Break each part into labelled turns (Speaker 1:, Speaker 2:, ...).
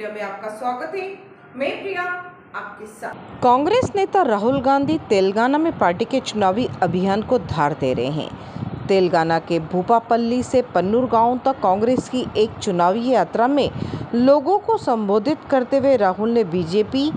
Speaker 1: Media में आपका स्वागत है। मैं प्रिया आपके साथ।
Speaker 2: कांग्रेस नेता राहुल गांधी तेलंगाना में पार्टी के चुनावी अभियान को धार दे रहे हैं। तेलंगाना के भूपापल्ली से पन्नूर गांव तक कांग्रेस की एक चुनावी यात्रा में लोगों को संबोधित करते हुए राहुल ने बीजेपी,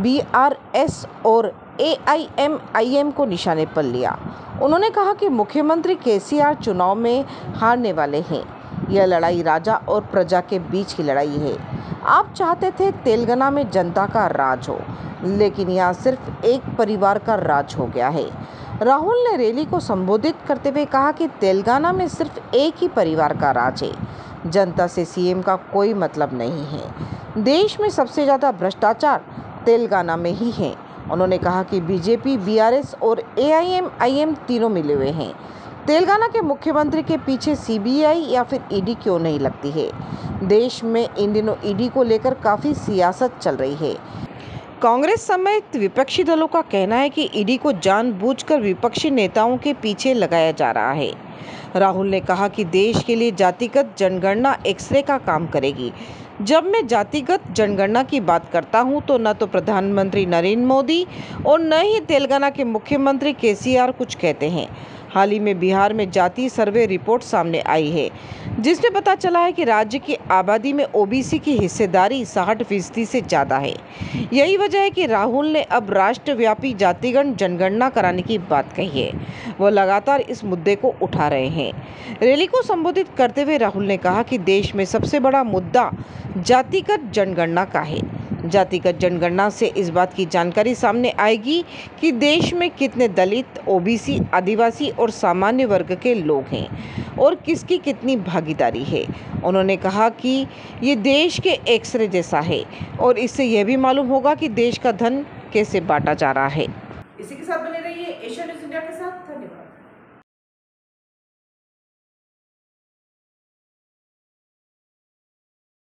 Speaker 2: बीआरएस और एआईएमआईएम को निशाने पर लिया। उन्होंने कहा कि मुख्यमंत्री केसीआर चुनाव में हारने वाले हैं। यह लड़ाई राजा और प्रजा के बीच की लड़ाई है। आप चाहते थे तेलंगाना में जनता का राज हो, लेकिन यहाँ सिर्फ एक परिवार का राज हो गया है। राहुल ने रैली को संबोधित करते हुए कहा कि तेलंगाना में सिर्फ एक ही परिवार का राज है। जनता से सीएम का कोई मतलब नहीं है। देश में सबसे ज़्यादा भ्रष्टाचार तेलंगाना में ही है। उन्होंने कहा कि बीजेपी, बीआरएस और एआईएमआईएम तीनों मिले हुए हैं। तेलंगाना के मुख्यमंत्री के पीछे सीबीआई या फिर ईडी क्यों नहीं लगती है? देश में इन दिनों ईडी को लेकर काफ़ी सियासत चल रही है। कांग्रेस समेत विपक्षी दलों का कहना है कि ईडी को जानबूझकर विपक्षी नेताओं के पीछे लगाया जा रहा है। राहुल ने कहा कि देश के लिए जातिगत जनगणना एक्सरे का काम करेगी। जब मैं जातिगत जनगणना की बात करता हूं तो न तो प्रधानमंत्री नरेंद्र मोदी और न ही तेलंगाना के मुख्यमंत्री केसीआर कुछ कहते हैं। हाल ही में बिहार में जाति सर्वे रिपोर्ट सामने आई है, जिसमें पता चला है कि राज्य की आबादी में ओबीसी की हिस्सेदारी 60% से ज़्यादा है। यही वजह है कि राहुल ने अब राष्ट्रव्यापी जातिगत जनगणना कराने की बात कही है। वो लगातार इस मुद्दे को उठा रहे हैं। रैली को संबोधित करते हुए राहुल ने कहा कि देश में सबसे बड़ा मुद्दा जातिगत जनगणना का है। जातिगत जनगणना से इस बात की जानकारी सामने आएगी कि देश में कितने दलित, ओबीसी, आदिवासी और सामान्य वर्ग के लोग हैं और किसकी कितनी भागीदारी है। उन्होंने कहा कि ये देश के एक्सरे जैसा है और इससे यह भी मालूम होगा कि देश का धन कैसे बांटा जा रहा है।
Speaker 1: इसी के साथ बने रहिए एशिया न्यूज़ इंडिया के साथ।